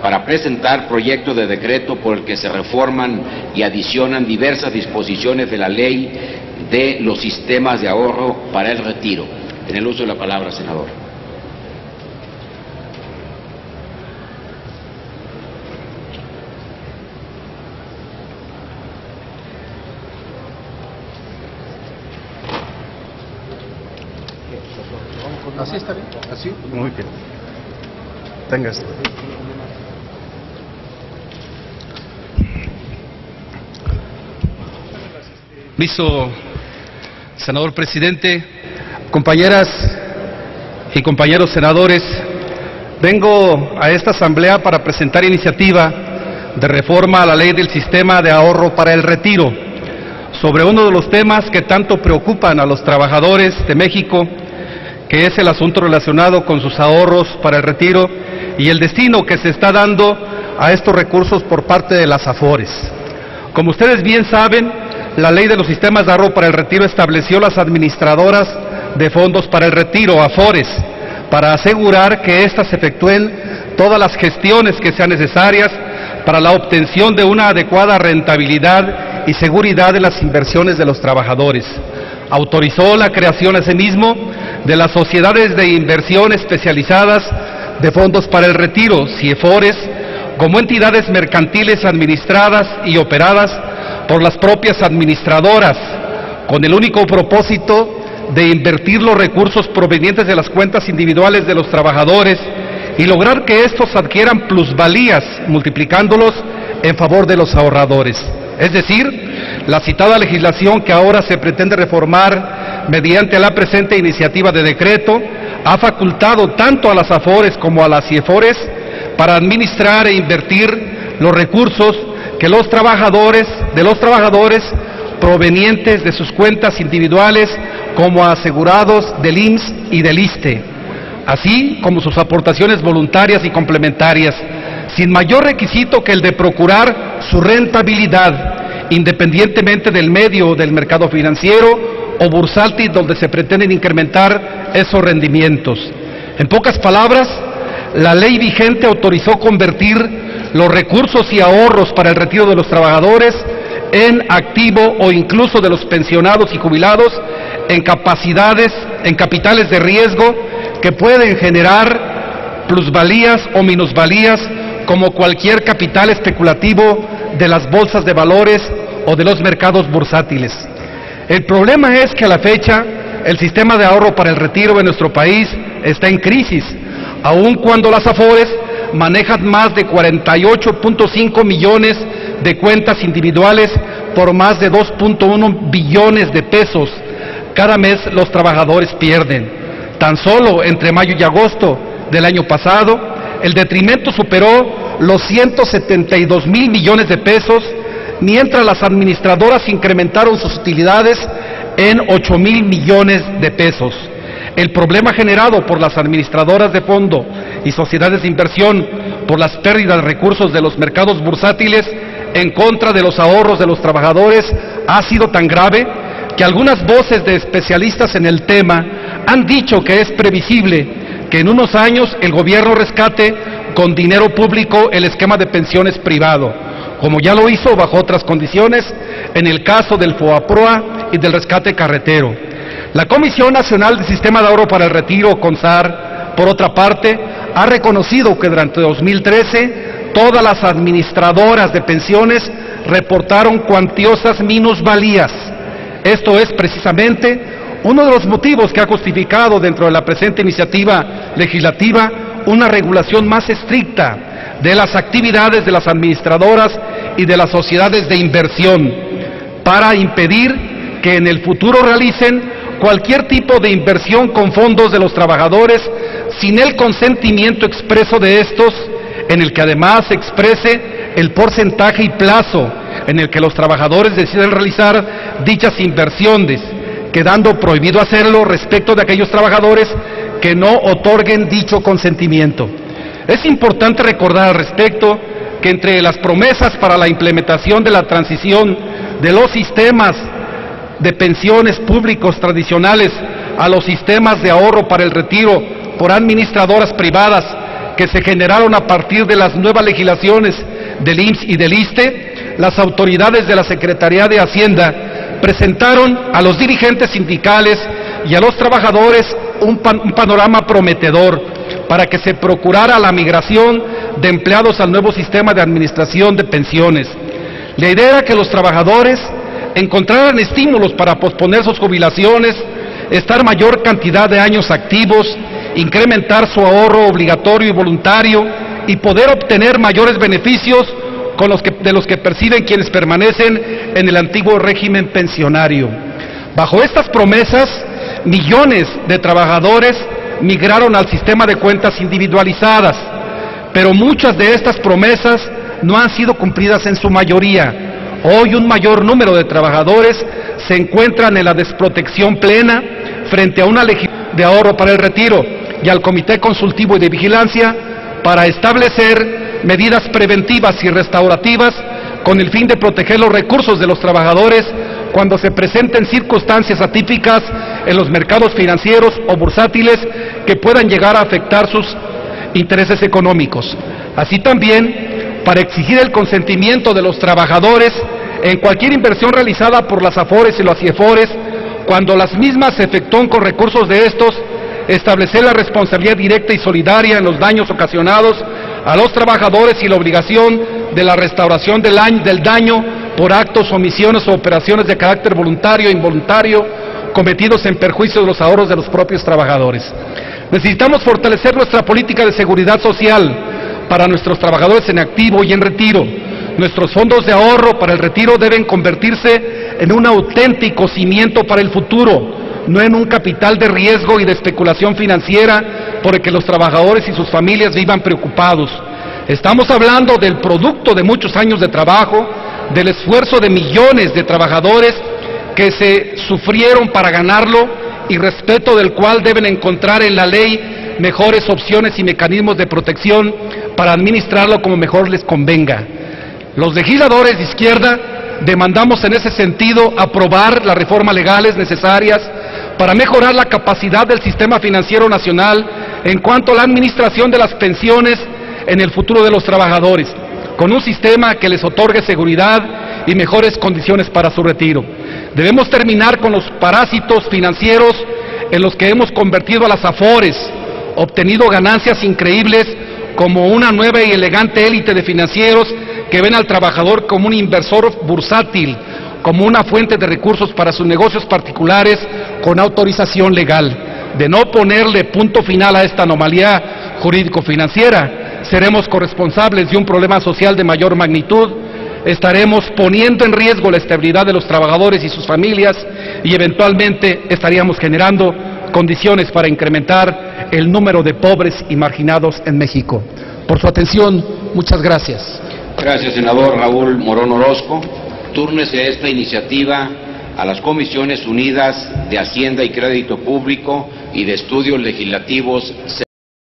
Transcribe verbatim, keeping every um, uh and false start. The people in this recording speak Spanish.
para presentar proyecto de decreto por el que se reforman y adicionan diversas disposiciones de la ley de los sistemas de ahorro para el retiro. En el uso de la palabra, senador. ¿Así está bien? ¿Así? Muy bien. Tenga esto. Permiso, senador presidente, compañeras y compañeros senadores, vengo a esta asamblea para presentar iniciativa de reforma a la ley del sistema de ahorro para el retiro, sobre uno de los temas que tanto preocupan a los trabajadores de México, que es el asunto relacionado con sus ahorros para el retiro y el destino que se está dando a estos recursos por parte de las AFORES. Como ustedes bien saben, la ley de los sistemas de ahorro para el retiro estableció las administradoras de fondos para el retiro, AFORES, para asegurar que éstas efectúen todas las gestiones que sean necesarias para la obtención de una adecuada rentabilidad y seguridad de las inversiones de los trabajadores. Autorizó la creación asimismo de las sociedades de inversión especializadas de fondos para el retiro, CIEFORES, como entidades mercantiles administradas y operadas por las propias administradoras, con el único propósito de invertir los recursos provenientes de las cuentas individuales de los trabajadores y lograr que estos adquieran plusvalías, multiplicándolos en favor de los ahorradores. Es decir, la citada legislación que ahora se pretende reformar mediante la presente iniciativa de decreto ha facultado tanto a las AFORES como a las CIEFORES para administrar e invertir los recursos que los trabajadores, de los trabajadores provenientes de sus cuentas individuales como asegurados del I M S S y del ISSSTE, así como sus aportaciones voluntarias y complementarias, sin mayor requisito que el de procurar su rentabilidad, independientemente del medio del mercado financiero o bursátil donde se pretenden incrementar esos rendimientos. En pocas palabras, la ley vigente autorizó convertir los recursos y ahorros para el retiro de los trabajadores en activo o incluso de los pensionados y jubilados en capacidades, en capitales de riesgo que pueden generar plusvalías o minusvalías como cualquier capital especulativo de las bolsas de valores o de los mercados bursátiles. El problema es que a la fecha el sistema de ahorro para el retiro en nuestro país está en crisis, aun cuando las AFORES manejan más de cuarenta y ocho punto cinco millones de cuentas individuales por más de dos punto uno billones de pesos. Cada mes los trabajadores pierden. Tan solo entre mayo y agosto del año pasado, el detrimento superó los ciento setenta y dos mil millones de pesos, mientras las administradoras incrementaron sus utilidades en ocho mil millones de pesos. El problema generado por las administradoras de fondo y sociedades de inversión por las pérdidas de recursos de los mercados bursátiles en contra de los ahorros de los trabajadores ha sido tan grave que algunas voces de especialistas en el tema han dicho que es previsible que en unos años el gobierno rescate con dinero público el esquema de pensiones privado, como ya lo hizo bajo otras condiciones en el caso del FOAPROA y del rescate carretero. La Comisión Nacional del Sistema de Ahorro para el Retiro, CONSAR, por otra parte, ha reconocido que durante dos mil trece todas las administradoras de pensiones reportaron cuantiosas minusvalías. Esto es precisamente uno de los motivos que ha justificado dentro de la presente iniciativa legislativa una regulación más estricta de las actividades de las administradoras y de las sociedades de inversión para impedir que en el futuro realicen cualquier tipo de inversión con fondos de los trabajadores sin el consentimiento expreso de estos, en el que además se exprese el porcentaje y plazo en el que los trabajadores deciden realizar dichas inversiones, quedando prohibido hacerlo respecto de aquellos trabajadores que no otorguen dicho consentimiento. Es importante recordar al respecto que entre las promesas para la implementación de la transición de los sistemas de pensiones públicos tradicionales a los sistemas de ahorro para el retiro por administradoras privadas que se generaron a partir de las nuevas legislaciones del I M S S y del ISSSTE, las autoridades de la Secretaría de Hacienda presentaron a los dirigentes sindicales y a los trabajadores un, pan, un panorama prometedor para que se procurara la migración de empleados al nuevo sistema de administración de pensiones. La idea era que los trabajadores encontraran estímulos para posponer sus jubilaciones, estar mayor cantidad de años activos, incrementar su ahorro obligatorio y voluntario y poder obtener mayores beneficios con los que, de los que perciben quienes permanecen en el antiguo régimen pensionario. Bajo estas promesas, millones de trabajadores migraron al sistema de cuentas individualizadas, pero muchas de estas promesas no han sido cumplidas en su mayoría. Hoy un mayor número de trabajadores se encuentran en la desprotección plena frente a una ley de ahorro para el retiro y al Comité Consultivo y de Vigilancia para establecer medidas preventivas y restaurativas con el fin de proteger los recursos de los trabajadores cuando se presenten circunstancias atípicas en los mercados financieros o bursátiles que puedan llegar a afectar sus intereses económicos. Así también, para exigir el consentimiento de los trabajadores en cualquier inversión realizada por las AFORES y los CIEFORES, cuando las mismas se efectúan con recursos de estos, establecer la responsabilidad directa y solidaria en los daños ocasionados a los trabajadores y la obligación de la restauración del, año, del daño por actos, omisiones o operaciones de carácter voluntario e involuntario cometidos en perjuicio de los ahorros de los propios trabajadores. Necesitamos fortalecer nuestra política de seguridad social para nuestros trabajadores en activo y en retiro. Nuestros fondos de ahorro para el retiro deben convertirse en un auténtico cimiento para el futuro, no en un capital de riesgo y de especulación financiera por el que los trabajadores y sus familias vivan preocupados. Estamos hablando del producto de muchos años de trabajo, del esfuerzo de millones de trabajadores que se sufrieron para ganarlo y respeto del cual deben encontrar en la ley mejores opciones y mecanismos de protección para administrarlo como mejor les convenga. Los legisladores de izquierda demandamos en ese sentido aprobar las reformas legales necesarias para mejorar la capacidad del sistema financiero nacional en cuanto a la administración de las pensiones en el futuro de los trabajadores, con un sistema que les otorgue seguridad y mejores condiciones para su retiro. Debemos terminar con los parásitos financieros en los que hemos convertido a las AFORES, obtenido ganancias increíbles como una nueva y elegante élite de financieros que ven al trabajador como un inversor bursátil, como una fuente de recursos para sus negocios particulares con autorización legal. De no ponerle punto final a esta anomalía jurídico-financiera, seremos corresponsables de un problema social de mayor magnitud, estaremos poniendo en riesgo la estabilidad de los trabajadores y sus familias y eventualmente estaríamos generando condiciones para incrementar el número de pobres y marginados en México. Por su atención, muchas gracias. Gracias, senador Raúl Morón Orozco. Túrnese esta iniciativa a las Comisiones Unidas de Hacienda y Crédito Público y de Estudios Legislativos